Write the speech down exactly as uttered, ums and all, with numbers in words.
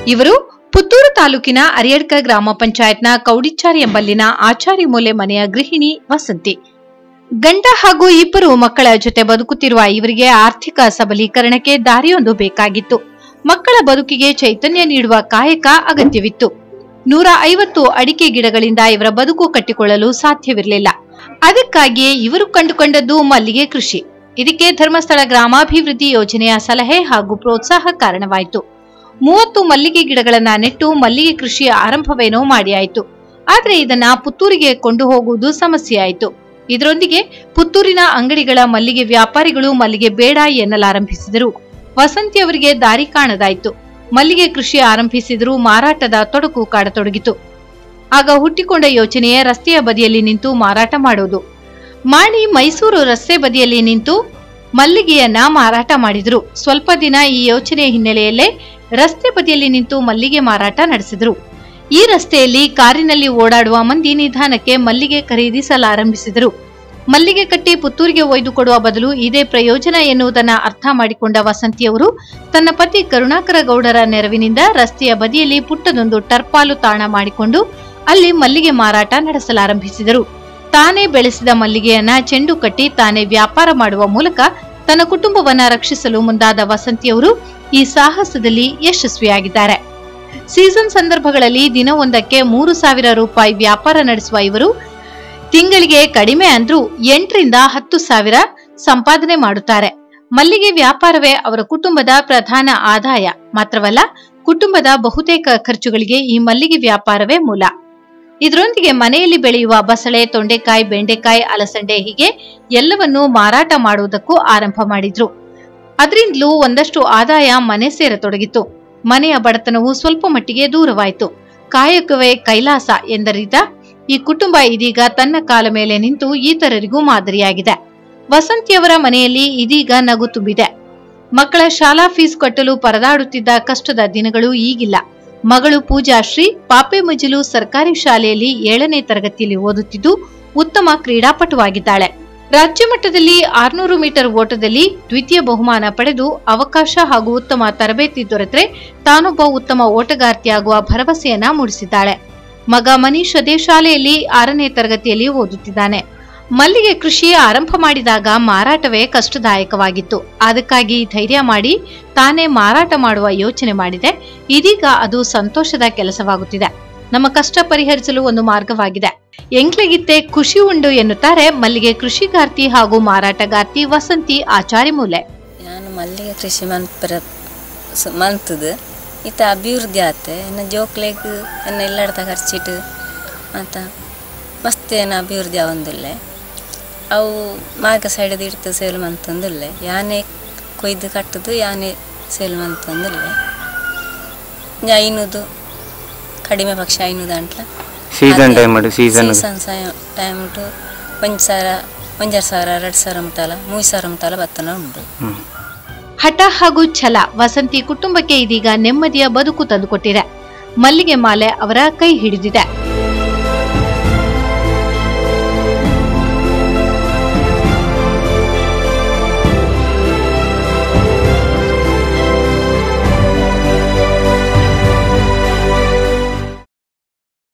ಇವರು ಪುತ್ತೂರು ತಾಲೂಕಿನ ಅರಿಯಡ್ಕ ಗ್ರಾಮ ಪಂಚಾಯತ್ನ ಕೌಡಿಚಾರಿ ಎಂಬಲ್ಲಿನ ಆಚಾರಿ ಮೂಲೆ ಮನೆಯ ಗೃಹಿಣಿ ವಸಂತಿ. ಗಂಡ ಹಾಗೂ ಇಬ್ಬರು ಮಕ್ಕಳ ಜೊತೆ ಬದುಕುತ್ತಿರುವ ಇವರಿಗೆ ಆರ್ಥಿಕ ಸಬಲೀಕರಣಕ್ಕೆ ದಾರಿಯೊಂದು ಬೇಕಾಗಿತ್ತು. ಮಕ್ಕಳ ಬದುಕಿಗೆ ಚೈತನ್ಯ ನೀಡುವ ಕಾಯಕ ಅಗತ್ಯವಿತ್ತು. ನೂರ ಐವತ್ತು ಅಡಿಕೆ ಗಿಡಗಳಿಂದ ಇವರ ಬದುಕು ಕಟ್ಟಿಕೊಳ್ಳಲು ಸಾಧ್ಯವಿರಲಿಲ್ಲ. ಅದಕ್ಕಾಗಿಯೇ ಇವರು ಕಂಡುಕೊಂಡದ್ದು ಮಲ್ಲಿಗೆ ಕೃಷಿ. ಇದಕ್ಕೆ ಧರ್ಮಸ್ಥಳ ಗ್ರಾಮಾಭಿವೃದ್ಧಿ ಯೋಜನೆಯ ಸಲಹೆ ಹಾಗೂ ಪ್ರೋತ್ಸಾಹ ಕಾರಣವಾಯಿತು. ಮೂವತ್ತು ಮಲ್ಲಿಗೆ ಗಿಡಗಳನ್ನ ನೆಟ್ಟು ಮಲ್ಲಿಗೆ ಕೃಷಿಯ ಆರಂಭವೇನೋ ಮಾಡಿಯಾಯಿತು. ಆದ್ರೆ ಇದನ್ನ ಪುತ್ತೂರಿಗೆ ಕೊಂಡು ಹೋಗುವುದು ಸಮಸ್ಯೆಯಾಯಿತು. ಇದರೊಂದಿಗೆ ಪುತ್ತೂರಿನ ಅಂಗಡಿಗಳ ಮಲ್ಲಿಗೆ ವ್ಯಾಪಾರಿಗಳು ಮಲ್ಲಿಗೆ ಬೇಡ ಎನ್ನಲಾರಂಭಿಸಿದರು. ವಸಂತಿ ಅವರಿಗೆ ದಾರಿ ಕಾಣದಾಯಿತು. ಮಲ್ಲಿಗೆ ಕೃಷಿ ಆರಂಭಿಸಿದರೂ ಮಾರಾಟದ ತೊಡಕು ಕಾಡತೊಡಗಿತು. ಆಗ ಹುಟ್ಟಿಕೊಂಡ ಯೋಚನೆಯೇ ರಸ್ತೆಯ ಬದಿಯಲ್ಲಿ ನಿಂತು ಮಾರಾಟ ಮಾಡೋದು. ಮಾಣಿ ಮೈಸೂರು ರಸ್ತೆ ಬದಿಯಲ್ಲಿ ನಿಂತು ಮಲ್ಲಿಗೆಯನ್ನ ಮಾರಾಟ ಮಾಡಿದ್ರು. ಸ್ವಲ್ಪ ದಿನ ಈ ಯೋಚನೆಯ ಹಿನ್ನೆಲೆಯಲ್ಲೇ ರಸ್ತೆ ಬದಿಯಲ್ಲಿ ನಿಂತು ಮಲ್ಲಿಗೆ ಮಾರಾಟ ನಡೆಸಿದ್ರು. ಈ ರಸ್ತೆಯಲ್ಲಿ ಕಾರಿನಲ್ಲಿ ಓಡಾಡುವ ಮಂದಿ ನಿಧಾನಕ್ಕೆ ಮಲ್ಲಿಗೆ ಖರೀದಿಸಲಾರಂಭಿಸಿದರು. ಮಲ್ಲಿಗೆ ಕಟ್ಟಿ ಪುತ್ತೂರಿಗೆ ಒಯ್ದು ಕೊಡುವ ಬದಲು ಇದೇ ಪ್ರಯೋಜನ ಎನ್ನುವುದನ್ನ ಅರ್ಥ ಮಾಡಿಕೊಂಡ ವಸಂತಿಯವರು ತನ್ನ ಪತಿ ಕರುಣಾಕರ ಗೌಡರ ನೆರವಿನಿಂದ ರಸ್ತೆಯ ಬದಿಯಲ್ಲಿ ಪುಟ್ಟದೊಂದು ಟರ್ಪಾಲು ತಾಣ ಮಾಡಿಕೊಂಡು ಅಲ್ಲಿ ಮಲ್ಲಿಗೆ ಮಾರಾಟ ನಡೆಸಲಾರಂಭಿಸಿದರು. ತಾನೇ ಬೆಳೆಸಿದ ಮಲ್ಲಿಗೆಯನ್ನ ಚೆಂಡು ಕಟ್ಟಿ ತಾನೇ ವ್ಯಾಪಾರ ಮಾಡುವ ಮೂಲಕ ತನ್ನ ಕುಟುಂಬವನ್ನ ರಕ್ಷಿಸಲು ಮುಂದಾದ ವಸಂತಿಯವರು ಈ ಸಾಹಸದಲ್ಲಿ ಯಶಸ್ವಿಯಾಗಿದ್ದಾರೆ. ಸೀಸನ್ ಸಂದರ್ಭಗಳಲ್ಲಿ ದಿನವೊಂದಕ್ಕೆ ಮೂರು ಸಾವಿರ ರೂಪಾಯಿ ವ್ಯಾಪಾರ ನಡೆಸುವ ಇವರು ತಿಂಗಳಿಗೆ ಕಡಿಮೆ ಅಂದ್ರೂ ಎಂಟರಿಂದ ಹತ್ತು ಸಾವಿರ ಸಂಪಾದನೆ ಮಾಡುತ್ತಾರೆ. ಮಲ್ಲಿಗೆ ವ್ಯಾಪಾರವೇ ಅವರ ಕುಟುಂಬದ ಪ್ರಧಾನ ಆದಾಯ ಮಾತ್ರವಲ್ಲ, ಕುಟುಂಬದ ಬಹುತೇಕ ಖರ್ಚುಗಳಿಗೆ ಈ ಮಲ್ಲಿಗೆ ವ್ಯಾಪಾರವೇ ಮೂಲ. ಇದರೊಂದಿಗೆ ಮನೆಯಲ್ಲಿ ಬೆಳೆಯುವ ಬಸಳೆ, ತೊಂಡೆಕಾಯಿ, ಬೆಂಡೆಕಾಯಿ, ಅಲಸಂಡೆ ಹೀಗೆ ಎಲ್ಲವನ್ನೂ ಮಾರಾಟ ಮಾಡುವುದಕ್ಕೂ ಆರಂಭ ಮಾಡಿದ್ರು. ಅದರಿಂದಲೂ ಒಂದಷ್ಟು ಆದಾಯ ಮನೆ ಸೇರತೊಡಗಿತು. ಮನೆಯ ಬಡತನವು ಸ್ವಲ್ಪ ಮಟ್ಟಿಗೆ ದೂರವಾಯಿತು. ಕಾಯಕವೇ ಕೈಲಾಸ ಎಂದರಿತ ಈ ಕುಟುಂಬ ಇದೀಗ ತನ್ನ ಕಾಲ ಮೇಲೆ ನಿಂತು ಇತರರಿಗೂ ಮಾದರಿಯಾಗಿದೆ. ವಸಂತಿಯವರ ಮನೆಯಲ್ಲಿ ಇದೀಗ ನಗು ತುಂಬಿದೆ. ಮಕ್ಕಳ ಶಾಲಾ ಫೀಸ್ ಕಟ್ಟಲು ಪರದಾಡುತ್ತಿದ್ದ ಕಷ್ಟದ ದಿನಗಳು ಈಗಿಲ್ಲ. ಮಗಳು ಪೂಜಾಶ್ರೀ ಪಾಪೆ ಮಜಿಲು ಸರ್ಕಾರಿ ಶಾಲೆಯಲ್ಲಿ ಏಳನೇ ತರಗತಿಯಲ್ಲಿ ಓದುತ್ತಿದ್ದು ಉತ್ತಮ ಕ್ರೀಡಾಪಟುವಾಗಿದ್ದಾಳೆ. ರಾಜ್ಯ ಮಟ್ಟದಲ್ಲಿ ಆರ್ನೂರು ಮೀಟರ್ ಓಟದಲ್ಲಿ ದ್ವಿತೀಯ ಬಹುಮಾನ ಪಡೆದು ಅವಕಾಶ ಹಾಗೂ ಉತ್ತಮ ತರಬೇತಿ ದೊರೆತರೆ ತಾನೊಬ್ಬ ಉತ್ತಮ ಓಟಗಾರ್ತಿಯಾಗುವ ಭರವಸೆಯನ್ನ ಮೂಡಿಸಿದ್ದಾಳೆ. ಮಗ ಮನೀಶ್ ಅದೇ ಶಾಲೆಯಲ್ಲಿ ಆರನೇ ತರಗತಿಯಲ್ಲಿ ಓದುತ್ತಿದ್ದಾನೆ. ಮಲ್ಲಿಗೆ ಕೃಷಿ ಆರಂಭ ಮಾಡಿದಾಗ ಮಾರಾಟವೇ ಕಷ್ಟದಾಯಕವಾಗಿತ್ತು. ಅದಕ್ಕಾಗಿ ಧೈರ್ಯ ಮಾಡಿ ತಾನೇ ಮಾರಾಟ ಮಾಡುವ ಯೋಚನೆ ಮಾಡಿದೆ. ಇದೀಗ ಅದು ಸಂತೋಷದ ಕೆಲಸವಾಗುತ್ತಿದೆ. ನಮ್ಮ ಕಷ್ಟ ಪರಿಹರಿಸಲು ಒಂದು ಮಾರ್ಗವಾಗಿದೆ. ಎಂಗ್ಲೆಗಿತ್ತೆ ಖುಷಿ ಉಂಡು ಎನ್ನುತ್ತಾರೆ ಮಲ್ಲಿಗೆ ಕೃಷಿಗಾರ್ತಿ ಹಾಗೂ ಮಾರಾಟಗಾರ್ತಿ ವಸಂತಿ ಆಚಾರಿ ಮೂಲೆ. ನಾನು ಮಲ್ಲಿಗೆ ಕೃಷಿ ಮನ್ಪರ ಮಂತದ ಇತ್ತ ಅಭಿವೃದ್ಧಿ ಆತೆ ಇನ್ನು ಜೋಕ್ಲೆಗ್ ಇನ್ನು ಎಲ್ಲಡ್ತ ಖರ್ಚಿಟ್ಟು ಅಂತ ಮಸ್ತ್ ಏನು ಅಭಿವೃದ್ಧಿ ಆವಂದಿಲ್ಲ. ಅವು ಮಾರ್ಗ ಸೈಡದ ಇಡ್ತು ಸೇಲ್ ಮಂತಂದಿಲ್ಲ. ಯಾನೇ ಕೊಯ್ದು ಕಟ್ಟದು ಯಾನೇ ಸೇಲ್ ಮಂತಂದಿಲ್ಲ. ಐನೂದು ಕಡಿಮೆ ಪಕ್ಷ ಐನೂದು ಅಂಟ್ಲ season time season time to ಒಂದು ಸಾವಿರ ಒಂಜಾರು ಸಾವಿರ ಎರಡು ಸಾವಿರ ಮುಟ್ಟಾಲ ಮೂರು ಸಾವಿರ ಮುಟ್ಟಾಲ ಭತ್ತನ ಉಂಟು. ಹಠ ಹಾಗೂ ಛಲ ವಸಂತಿ ಕುಟುಂಬಕ್ಕೆ ಇದೀಗ ನೆಮ್ಮದಿಯ ಬದುಕು ತಂದುಕೊಟ್ಟಿದೆ. ಮಲ್ಲಿಗೆ ಮಾಲೆ ಅವರ ಕೈ ಹಿಡಿದಿದೆ.